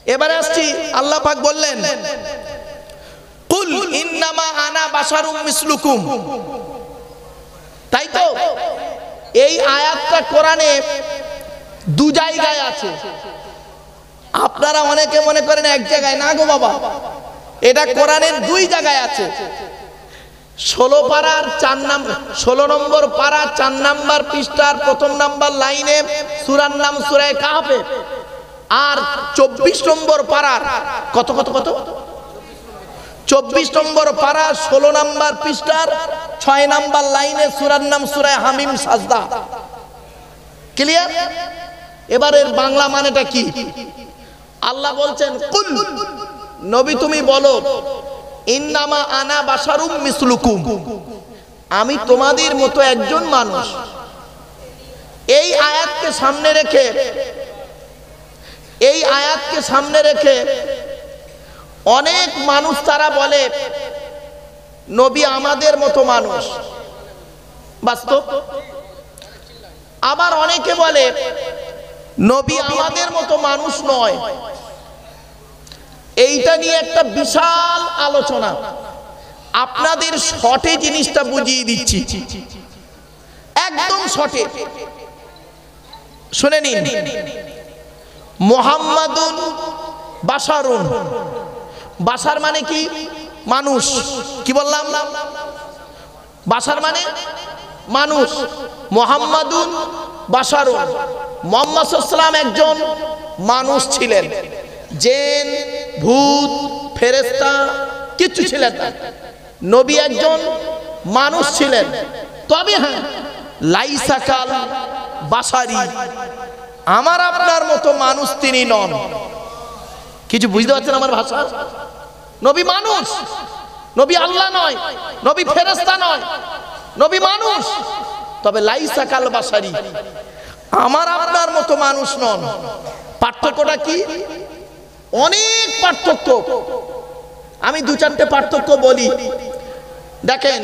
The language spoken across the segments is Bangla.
এবারে আসছি, আল্লাহ পাক বললেন কুল ইন্নামা আনা বাশারুম মিসলুকুম। তাই তো এই আয়াতটা কোরআনে দু জায়গায় আছে। আপনারা অনেকে মনে করেন এক জায়গায়, না গো বাবা, এটা কোরআনের দুই জায়গায় আছে। 16 নম্বর পারা 4 নম্বর পৃষ্ঠার 1 নম্বর লাইনে সূরার নাম সূরা কাহফে, আর 24 নম্বর পারার কত 24 নম্বর পারা 16 নম্বর পৃষ্ঠার 6 নম্বর লাইনে সূরার নাম সূরা হামিম সাজদা। ক্লিয়ার? এবারের বাংলা মানেটা কি? আল্লাহ বলছেন কুল, নবী তুমি বলো, ইন্নামা আনা বাশারুম মিসলুকুম, আমি তোমাদের মতো একজন মানুষ। এই আয়াতকে সামনে রেখে অনেক মানুষ তারা বলে নবী আমাদের মতো মানুষ, বাস্তব। আবার অনেকে বলে নবী আমাদের মতো মানুষ নয়। এইটা নিয়ে একটা বিশাল আলোচনা। আপনাদের শর্টে জিনিসটা বুঝিয়ে দিচ্ছি, একদম শর্টে শুনে নিন। মুহাম্মাদুন বাশারুন, বাশার মানে কি? মানুষ। কি বললাম? বাশার মানে মানুষ। মুহাম্মাদুন বাশারুন, মুহাম্মদ সাল্লাল্লাহু আলাইহি ওয়াসাল্লাম একজন মানুষ ছিলেন। জিন, ভূত, ফেরেশতা কিছু ছিলেন না। নবী একজন মানুষ ছিলেন। তবে হ্যাঁ, লাইসা কাল বাশারি, আমার আপনার মতো মানুষ তিনি নন। কিছু বুঝতে পারছেন আমার ভাষা? নবী মানুষ, নবী আল্লাহ নয়, নবী ফেরেশতা নয়, নবী মানুষ। তবে লাইসা কাল বাশারি, আমার আপনার মতো মানুষ নন। পার্থক্যটা কি? অনেক পার্থক্য। আমি 2-4টে পার্থক্য বলি। দেখেন,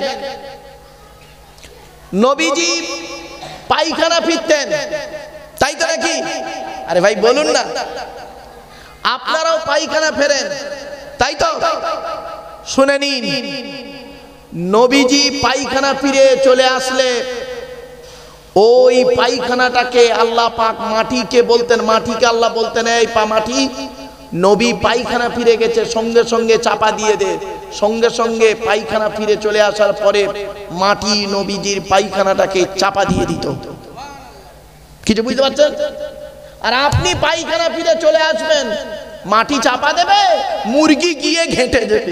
নবীজি পায়খানা ফিরতেন, তাই তো নাকি? আরে ভাই বলুন না, আপনারাও পায়খানা ফেরেন, তাই তো? শুনে নিন, নবীজি পায়খানা ফিরে চলে আসলে ওই পায়খানাটাকে আল্লাহ পাক মাটিকে বলতেন, মাটিকে আল্লাহ বলতেন এই মাটি, নবী পায়খানা ফিরে গেছে, সঙ্গে সঙ্গে চাপা দিয়ে দে। সঙ্গে সঙ্গে পায়খানা ফিরে চলে আসার পরে মাটি নবীজির পায়খানাটাকে চাপা দিয়ে দিত। কিছু বুঝতে পারছেন? আর আপনি পায়খানা ফিরে চলে আসবেন, মাটি চাপা দেবে, মুরগি গিয়ে ঘেঁটে দেবে।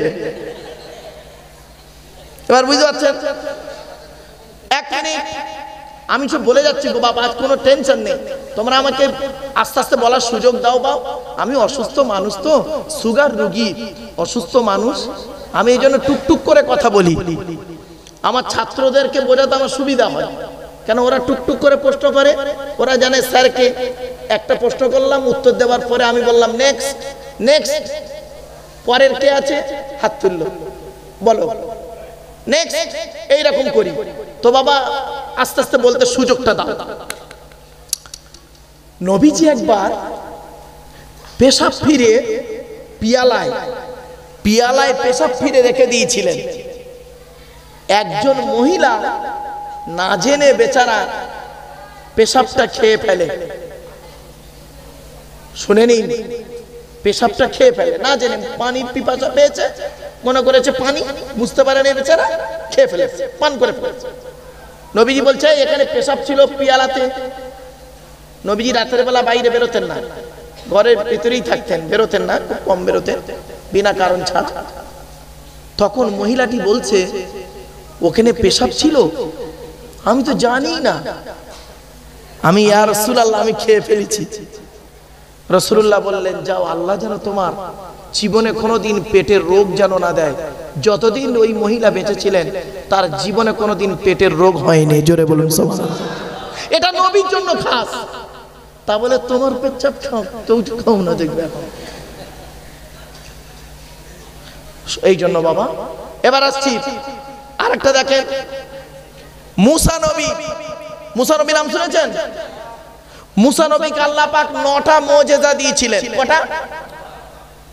এবার বুঝতে পারছেন? এক মিনিট, আমি সব বলে যাচ্ছি গো বাবা, আজ কোনো টেনশন নেই। তোমরা আমাকে আস্তে আস্তে বলার সুযোগ দাও বাবা। আমি অসুস্থ মানুষ, তো সুগার রোগী, অসুস্থ মানুষ, আমি এই জন্য টুকটুক করে কথা বলি। আমার ছাত্রদেরকে বোঝাতে আমার সুবিধা হয়, কেন ওরা টুকটুক করে প্রশ্ন করে। ওরা জানে স্যারকে একটা প্রশ্ন করলাম, উত্তর দেওয়ার পরে আমি বললাম নেক্সট নেক্সট, পরের কে আছে হাত তুললো, বলো নেক্সট, এইরকম করি। তো বাবা আস্তে আস্তে বলতে সুযোগটা দাও। নবীজি একবার পেশাব ফিরে পিয়ালায় পেশাব ফিরে রেখে দিয়েছিলেন। একজন মহিলা না জেনে বেচারা পেশাবটা খেয়ে ফেলে। শুনে নিন, পেশাবটা খেয়ে ফেলে না জেনে। পানির পিপাসা পেয়েছে, মনে করেছে পানি, বুঝতে পারেনি বেচারা, খেয়ে ফেলেছে, পান করে ফেলেছে। নবীজি বলছে এখানে পেশাব ছিল পিয়ালাতে। নবীজি রাতের বেলা বাইরে বেরোতেন না, ঘরের ভিতরেই থাকতেন, বেরোতেন না, খুব কম বেরোতেন, বিনা কারণ ছাড়া। তখন মহিলাটি বলছে ওখানে পেশাব ছিল, আমি তো জানি না, আমি ইয়া রাসূলুল্লাহ আমি খেয়ে ফেলেছি। রাসূলুল্লাহ বললেন যাও, আল্লাহ যেন তোমার জীবনে কোনোদিন পেটের রোগ যেন না দেয়। যতদিন ওই মহিলা বেঁচে ছিলেন তার জীবনে কোনোদিন পেটের রোগ হয়নি। জোরে বলুন সুবহানাল্লাহ। এটা নবীর জন্য খাস। তা বলে তোমার পেচ্ছাপ খাও, কেউ খাও না, দেখবে এখন। এই জন্য বাবা, এবার আসছি আরেকটা দেখেন, মুসা নবী। মুসা নবী নাম শুনেছেন? মুসা নবীকে আল্লাহ পাক 9টা মুজিজা দিয়েছিলেন। কটা?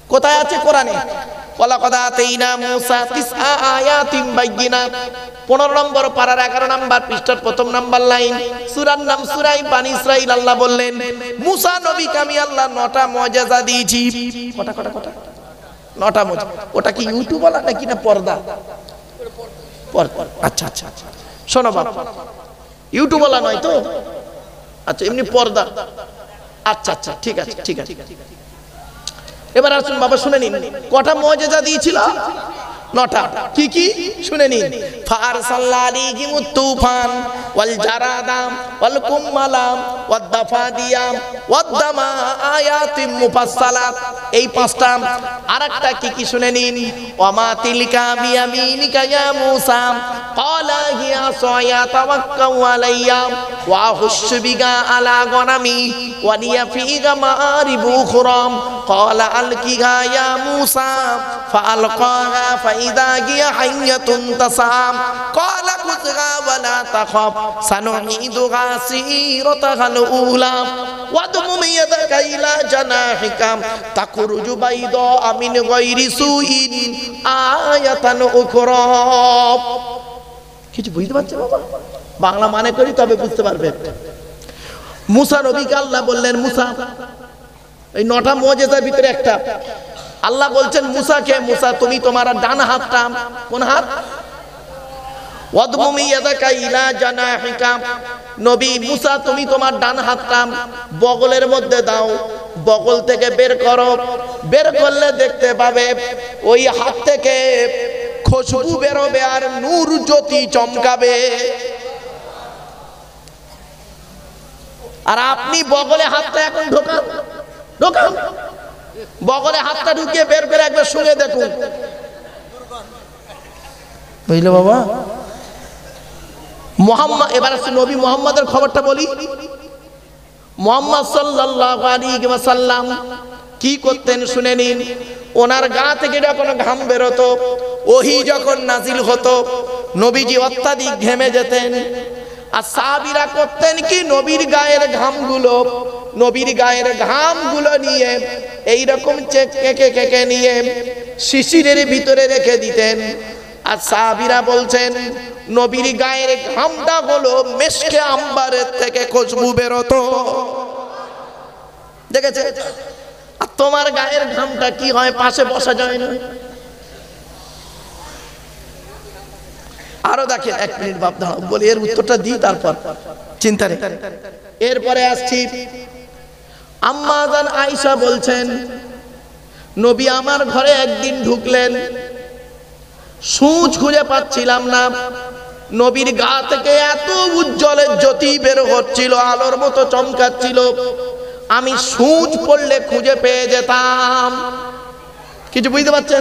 কোথায় আছে? কোরআনে। ওয়ালাকাদ আতাইনা মূসা 9 আয়াতিন বাইয়িনাত, 15 নম্বর পারার 11 নম্বর পৃষ্ঠার প্রথম নম্বর লাইন, সূরার নাম সূরা বানি ইসরাঈল। আল্লাহ বললেন মূসা নবীকে আমি আল্লাহ 9টা মুজিজা দিয়েছি। কটা 9টা মুজিজা। ওটা কি ইউটিউব বলা নাকি না পর্দা? পর্দা। আচ্ছা আচ্ছা আচ্ছা, শোনো বাবা, ইউটিউব বলা নয় তো? আচ্ছা, এমনি পর্দা। আচ্ছা আচ্ছা, ঠিক আছে ঠিক আছে। এবার আসুন বাবা, শুনে নিন কটা মুজিজা দিয়েছিল? 9টা। কি কি শুনে নিন। ফারসালনা আলাইহিমুত তুফান ওয়াল জারাদাম ওয়াল কুম্মালাম ওয়াদ দাফাদিয়াম ওয়াদ দামা আয়াতিম মুফাসসালাত, এই 5টা। আরেকটা কি কি শুনে নিন। ওয়ামা তিলকা বিয়ামিনিকা ইয়া মূসা ক্বালা হিয়া আসায়া তাওয়াক্কাউ আলাইয়া ওয়া আহুশশু বিহা আলা গনামি ওয়া লিয়া ফীহা মাআরিবু উখরা ক্বালা আলকিহা ইয়া মূসা ফাআলকাহা ফাইদা হিয়া হাইয়াতুন তাসাম ক্বালা খুযহা ওয়া লা তাখাফ সানুঈদুহা সিরাতাহাল উলা ওয়াদমুম ইয়াদাকা ইলা জানাহিকা তাখরুজু বাইদা মিন গায়রি সুইন আয়াতান উখরা। কিছু বুঝতে পারছেন বাবা? বাংলা মানে করি তবে বুঝতে পারবেন। মূসা নবীকে আল্লাহ বললেন মূসা, এই 9টা মুজিজার ভিতরে একটা আল্লাহ বলছেন মূসাকে, মূসা তুমি তোমার ডান হাতটা, কোন হাত? ওয়াদমুম ইয়াদাকা ইলা জানাহিকা, নবী মূসা তুমি তোমার ডান হাতটা বগলের মধ্যে দাও, বগল থেকে বের করো। বের করলে দেখতে পাবে ওই হাত থেকে খুশবু বেরোবে আর নূর জ্যোতি চমকাবে। আর আপনি বগলে হাতটা এখন ঢোকান, বগলে হাতটা ঢুকিয়ে বের করে একবার শুনে দেখুন। বুঝলে বাবা? মুহাম্মদ, এবার আসছে নবী মুহাম্মদের খবরটা বলি। মুহাম্মদ সাল্লাল্লাহু আলাইহি ওয়াসাল্লাম কি করতেন শুনে নিন। ওনার গা থেকে যখন ঘাম বেরোতো, ওহী যখন নাজিল হতো, নবীজি অত্যাধিক ঘেমে যেতেন। আর সাহাবীরা করতেন কি, নবীর গায়ের ঘামগুলো নিয়ে এইরকম কেকে নিয়ে শিশিরের ভিতরে রেখে দিতেন। আর সাহাবীরা বলছেন নবীর গায়ের ঘামটা হলো মেশকে আম্বারের থেকে খুশবু বেরোতো। দেখেছে? আর তোমার গায়ের ঘামটা কি হয়? পাশে বসা যায় না। আরো দেখেন, 1 মিনিট বাপ দাঁড়াও, বলি এর উত্তরটা দিই তারপর চিন্তা নেই। এরপরে আসছি, আম্মা জান আয়েশা বলছেন নবী আমার ঘরে একদিন ঢুকলেন, সূচ খুঁজে পাচ্ছিলাম না। নবীর গা থেকে এত উজ্জ্বলের জ্যোতি বের হচ্ছিল, আলোর মতো চমকাচ্ছিল, আমি সূচ পড়লে খুঁজে পেয়ে যেতাম। কিছু বুঝতে পারছেন?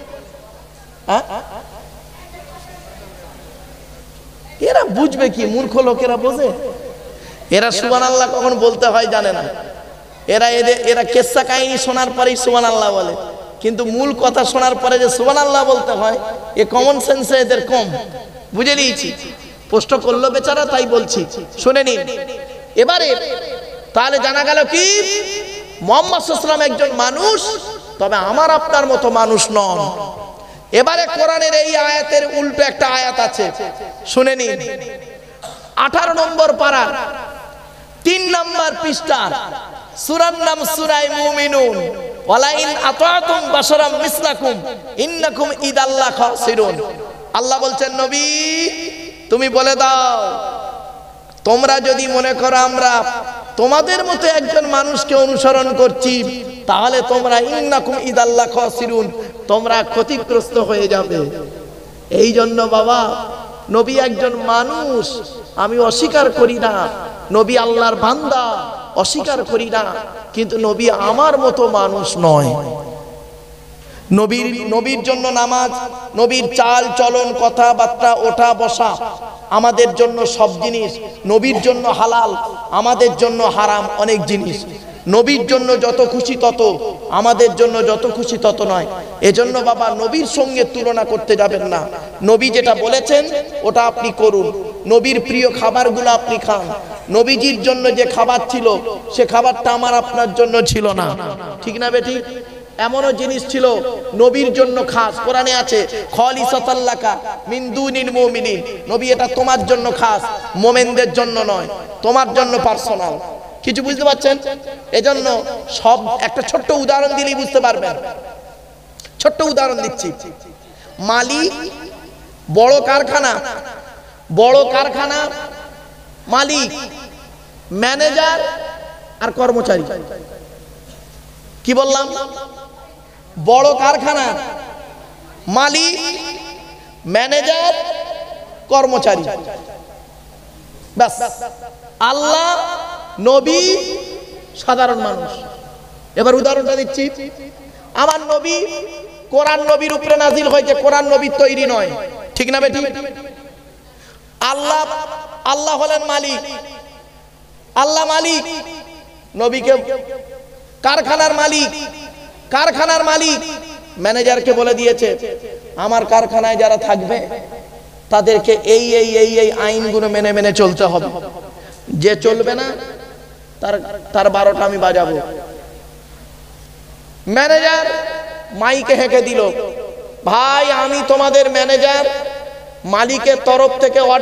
এরা বুঝবে কি? মূর্খ লোকেরা বোঝে? এরা সুবহানাল্লাহ কখন বলতে হয় জানে না। এরা কিসসা কাহিনী শোনার পরেই সুবহানাল্লাহ বলে, কিন্তু মূল কথা শোনার পরে যে সুবহানাল্লাহ বলতে হয়, এ কমন সেন্সে এদের কম। বুঝে নিয়েছি, প্রশ্ন করলো বেচারা, তাই বলছি, শুনে নিন। এবারে তাহলে জানা গেল কি, মুহাম্মদ সাল্লাল্লাহু আলাইহি ওয়াসাল্লাম একজন মানুষ, তবে আমার আপনার মতো মানুষ নন। এবারে কোরআনের এই আয়াতের উল্টো একটা আয়াত আছে, শুনে নিন। 18 নম্বর পারা 3 নম্বর পৃষ্ঠা, সূরার নাম সূরা মুমিনুন। ওয়ালাইন আতাতুম বাশারাম মিসলাকুম ইন্নাকুম ইদাল্লা খাসিরুন। আল্লাহ বলছেন নবী তুমি বলে দাও, তোমরা যদি মনে করো আমরা তোমাদের মতো একজন মানুষকে অনুসরণ করছি, তাহলে তোমরা ইন্নাকুম ইদাল্লা খাসিরুন, তোমরা ক্ষতিগ্রস্ত হয়ে যাবে। এই জন্য বাবা, নবী একজন মানুষ, আমি অস্বীকার করি না। নবী আল্লাহর বান্দা, অস্বীকার করি না, কিন্তু নবী আমার মতো মানুষ নয়। নবীর জন্য নামাজ, নবীর চাল চলন, কথাবার্তা, ওঠা বসা আমাদের জন্য সব জিনিস, নবীর জন্য হালাল, আমাদের জন্য হারাম অনেক জিনিস। নবীর জন্য যত খুশি তত, আমাদের জন্য যত খুশি তত নয়। এজন্য বাবা নবীর সঙ্গে তুলনা করতে যাবেন না। নবী যেটা বলেছেন ওটা আপনি করুন, নবীর প্রিয় খাবারগুলো আপনি খান। নবীজির জন্য যে খাবার ছিল সে খাবারটা আমার আপনার জন্য ছিল না, ঠিক না বেটি? এমনও জিনিস ছিল নবীর জন্য খাস, কোরআনে আছে খালিসাতাল্লাকা মিন দুনিল মুমিনিন, নবী এটা তোমার জন্য খাস, মুমিনদের জন্য নয়, তোমার জন্য পার্সোনাল। কিছু বুঝতে পারছেন? এজন্য সব একটা ছোট্ট উদাহরণ দিলেই বুঝতে পারবেন। ছোট্ট উদাহরণ দিচ্ছি। মালিক বড় কারখানা মালিক, ম্যানেজার আর কর্মচারী। কি বললাম? বড় কারখানা মালিক, ম্যানেজার, কর্মচারী, ব্যাস। আল্লাহ, নবী, সাধারণ মানুষ। এবার উদাহরণটা দিচ্ছি। আমার নবী, কোরআন নবীর উপরে নাজিল হয়েছে, কোরআন নবীর তৈরি নয়, ঠিক না বেটি? আল্লাহ হলেন মালিক, আল্লাহ মালিক, নবীকে কারখানার মালিক ম্যানেজারকে বলে দিয়েছে আমার কারখানায় যারা থাকবে তাদেরকে এই এই এই এই আইনগুলো মেনে মেনে চলতে হবে, যে চলবে না তার 12টা আমি বাজাবো। ম্যানেজার মাইকে হেঁকে দিল, ভাই আমি তোমাদের ম্যানেজার, মালিকের তরফ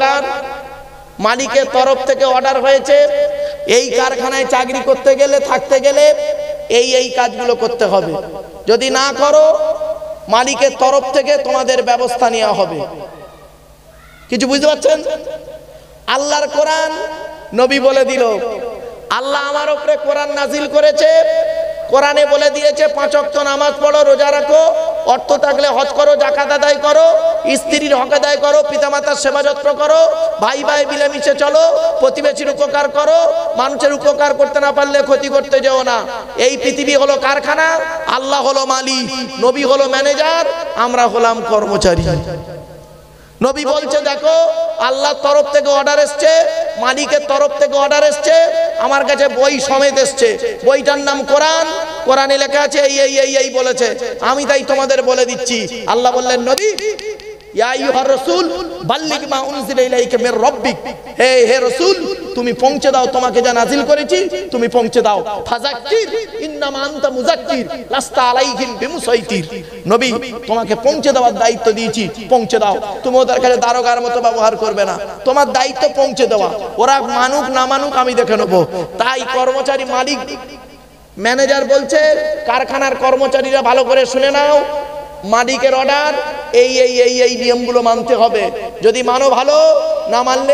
থেকে অর্ডার হয়েছে, এই কারখানায় চাকরি করতে গেলে, থাকতে গেলে এই এই কাজগুলো করতে হবে, যদি না করো মালিকের তরফ থেকে তোমাদের ব্যবস্থা নেওয়া হবে। কিছু বুঝতে পারছেন? আল্লাহর কোরআন নবী বলে দিল, আল্লাহ আমার উপরে কোরআন নাজিল করেছে, কোরআনে বলে দিয়েছে 5 ওয়াক্ত নামাজ পড়ো, রোজা রাখো, অর্থ থাকলে হজ করো, যাকাত আদায় করো, স্ত্রীর হক আদায় করো, পিতামাতার সেবা যত্ন করো, ভাই ভাই মিলেমিশে চলো, প্রতিবেশীর উপকার করো, মানুষের উপকার করতে না পারলে ক্ষতি করতে যেও না। এই পৃথিবী হলো কারখানা, আল্লাহ হলো মালিক, নবী হলো ম্যানেজার, আমরা হলাম কর্মচারী। নবী বলছে দেখো আল্লাহর তরফ থেকে অর্ডার এসছে, মালিকের তরফ থেকে অর্ডার এসছে, আমার কাছে বই সমেত এসছে, বইটার নাম কোরআন, কোরআনে লেখা আছে এই এই এই এই বলেছে, আমি তাই তোমাদের বলে দিচ্ছি। আল্লাহ বললেন নবী ইয়া আইয়ুহার রাসূল বাল্লিগ মা উনজিলা ইলাইকা মির রাব্বিক, হে রাসূল তুমি পৌঁছে দাও, তোমাকে যা নাজিল করেছি তুমি পৌঁছে দাও। ফাযাক্কির ইন্নামা আনতা মুযাক্কির লাস্তা আলাইহিম বিমুসাইতির, নবী তোমাকে পৌঁছে দেওয়ার দায়িত্ব দিয়েছি, পৌঁছে দাও। তুমি ওদের কাছে দারোগার মতো ব্যবহার করবে না, তোমার দায়িত্ব পৌঁছে দেওয়া, ওরা মানুক না মানুক আমি দেখে নেব। তাই কর্মচারী মালিক ম্যানেজার বলছে কারখানার কর্মচারীরা ভালো করে শুনে নাও, মালিকের অর্ডার এই এই এই এই নিয়মগুলো মানতে হবে, যদি মানো ভালো, না মানলে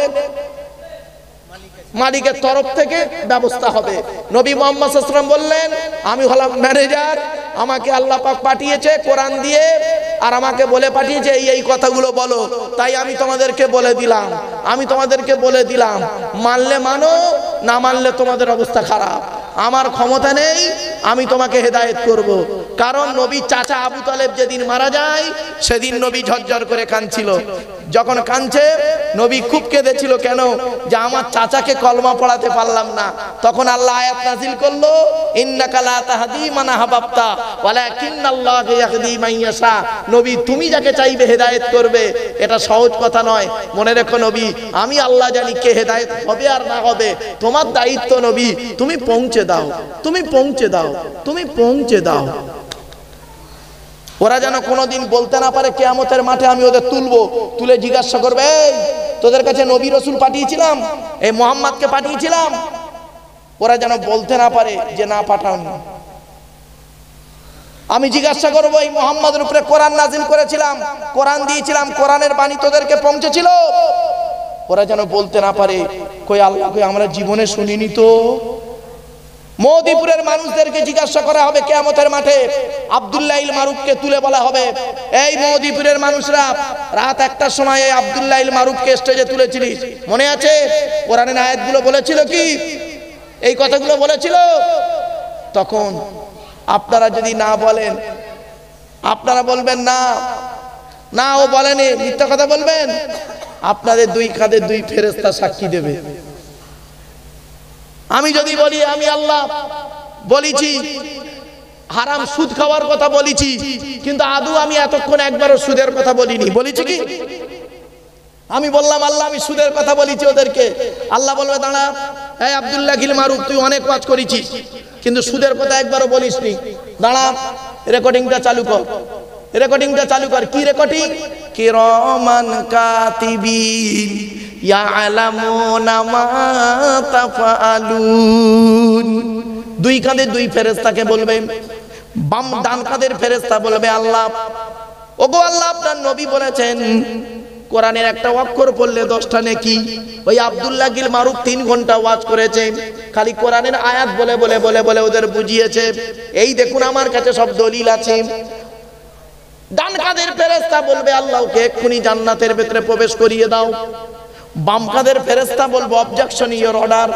মালিকের তরফ থেকে ব্যবস্থা হবে। নবী মুহাম্মদ সাল্লাল্লাহু আলাইহি ওয়াসাল্লাম বললেন আমি হলাম ম্যানেজার, আমাকে আল্লাহ পাক পাঠিয়েছে কোরআন দিয়ে, আর আমাকে বলে পাঠিয়েছে এই এই কথাগুলো বলো, তাই আমি তোমাদেরকে বলে দিলাম, মানলে মানো, না মানলে তোমাদের অবস্থা খারাপ। আমার ক্ষমতা নেই, আমি তোমাকে হেদায়েত করব। কারণ নবী চাচা আবু তালেব যেদিন মারা যায় সেদিন নবী ঝরঝর করে কাঁদছিল। যখন কাঁদছে নবী খুব কেঁদেছিল, কেন? যে আমার চাচাকে কলমা পড়াতে পারলাম না। তখন আল্লাহ আয়াত নাযিল করলো ইন্নাকা লা তাহদি মান আহবাবতা ওয়ালাকিন্নাল্লাহু ইয়াহদি মান ইয়াশা, নবী তুমি যাকে চাইবে হেদায়েত করবে, এটা সহজ কথা নয়। মনে রেখো নবী, আমি আল্লাহ জানি কে হেদায়েত হবে আর না হবে, তোমার দায়িত্ব নবী তুমি পৌঁছে দাও। ওরা যেন কোনোদিন বলতে না পারে কিয়ামতের মাঠে আমি ওদের তুলে জিজ্ঞাসা করবে, এই তোদের কাছে নবী রাসূল পাঠিয়েছিলাম, এই মুহাম্মদকে পাঠিয়েছিলাম, ওরা যেন বলতে না পারে যে না পাঠাওনি। আমি জিজ্ঞাসা করবো এই মুহাম্মদের উপরে কোরআন নাজিল করেছিলাম, কোরআন দিয়েছিলাম, কোরআনের বাণী তোদেরকে পৌঁছেছিল, ওরা যেন বলতে না পারে কই আল্লাহ কই আমরা জীবনে শুনিনি তো। মদিপুরের মানুষদেরকে জিজ্ঞাসা করা হবে কিয়ামতের মাঠে, আব্দুল্লাহ ইল মারুফকে তুলে বলা হবে, এই মদিপুরের মানুষরা রাত 1টার সময় এই আব্দুল্লাহ ইল মারুফকে স্টেজে তুলেছিলিস, মনে আছে? কোরআনের আয়াতগুলো বলেছিল কি, এই কথাগুলো বলেছিল? তখন আপনারা যদি না বলেন, আপনারা বলবেন না ও বলেনি, মিথ্যা কথা বলবেন, আপনাদের 2 কাঁধে 2 ফেরেশতা সাক্ষী দেবে। আমি যদি বলি আমি আল্লাহ বলেছি হারাম সুদ খাওয়ার কথা বলেছি, কিন্তু আদৌ আমি এতক্ষণ একবারও সুদের কথা বলিনি, বলেছি কি? আমি বললাম আল্লাহ আমি সুদের কথা বলেছি ওদেরকে, আল্লাহ বলবে দাঁড়া, এই আব্দুল্লাহ ইল মারুফ তুই অনেক ওয়াজ করেছিস কিন্তু সুদের কথা একবারও বলিসনি, দাঁড়া রেকর্ডিংটা চালু কর, রেকর্ডিংটা চালু কর। কি রেকর্ডিং? কিরামান কাতিবিন ইয়ালামুনা মা তাফআলুন। দুই কাঁধে দুই ফেরেশতাকে বলবে, বাম ডান কাঁধের ফেরেশতা বলবে, আল্লাহ, ওগো আল্লাহ, আপনার নবী বলেছেন কোরআনের একটা অক্ষর পড়লে 10টা নেকি। ওই আব্দুল্লাহ গিল মারুফ 3 ঘন্টা ওয়াজ করেছে, খালি কোরআনের আয়াত বলে বলে বলে বলে ওদের বুঝিয়েছে। এই দেখুন আমার কাছে সব দলিল আছে। ডান কাঁধের ফেরেশতা বলবে, আল্লাহ, ওকে এক্ষুনি জান্নাতের ভিতরে প্রবেশ করিয়ে দাও। বাম কাঁধের ফেরেশতা বলবে, অবজেকশন, ইওর অর্ডার।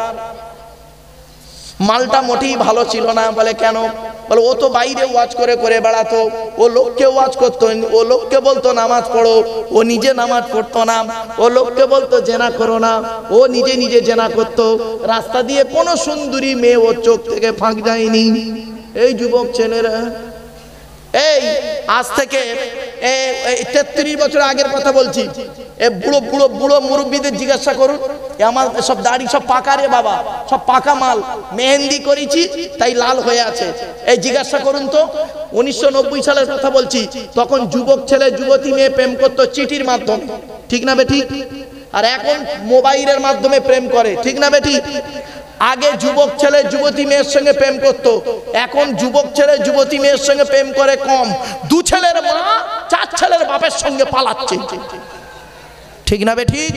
মালটা মোটেই ভালো ছিল না। বলে কেন? বলে ও তো বাইরে ওয়াজ করে করে বেড়াতো, ও লোককে ওয়াজ করতো, ও লোককে বলতো নামাজ পড়ো, ও নিজে নামাজ পড়তো না। ও লোককে বলতো জেনা করো না, ও নিজে নিজে জেনা করতো। রাস্তা দিয়ে কোনো সুন্দরী মেয়ে ওর চোখ থেকে ফাঁক যায়নি। এই যুবক ছেলেরা, এই আজ থেকে 33 বছর আগের কথা বলছি। বুড়ো বুড়ো বুড়ো মুরব্বীদের জিজ্ঞাসা করুন, আমার সব দাড়ি সব পাকা রে বাবা, সব পাকা মাল, মেহেন্দি করেছি তাই লাল হয়ে আছে। এই জিজ্ঞাসা করুন তো, 1990 সালের কথা বলছি। তখন যুবক ছেলে যুবতী মেয়ে প্রেম করতো চিঠির মাধ্যমে, ঠিক না বেঠিক? আর এখন মোবাইলের মাধ্যমে প্রেম করে, ঠিক না বেঠিক? আগে যুবক ছেলে যুবতী মেয়ের সঙ্গে প্রেম করত, এখন যুবক ছেলে যুবতী মেয়ের সঙ্গে প্রেম করে কম। 2 ছেলের মা 4 ছেলের বাপের সঙ্গে পালাচ্ছে, ঠিক না বেঠিক?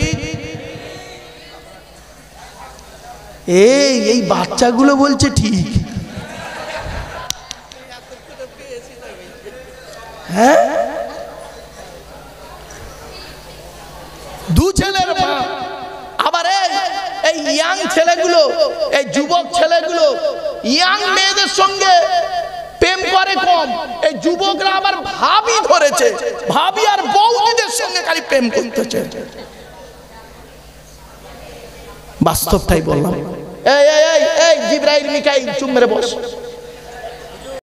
এই বাচ্চাগুলো বলছে ঠিক। হ্যাঁ, 2 ছেলের মা। আবার এই ইয়াং ছেলেগুলো, এই যুবক ছেলেগুলো ইয়াং মেয়েদের সঙ্গে প্রেম করে কম। এই যুবকরা আবার ভাবি ধরেছে, ভাবি আর বউদের সঙ্গে খালি প্রেম করতেছে। বাস্তবটাই বললাম। এই জিবরাইল মিকাইল চুপ মেরে বস।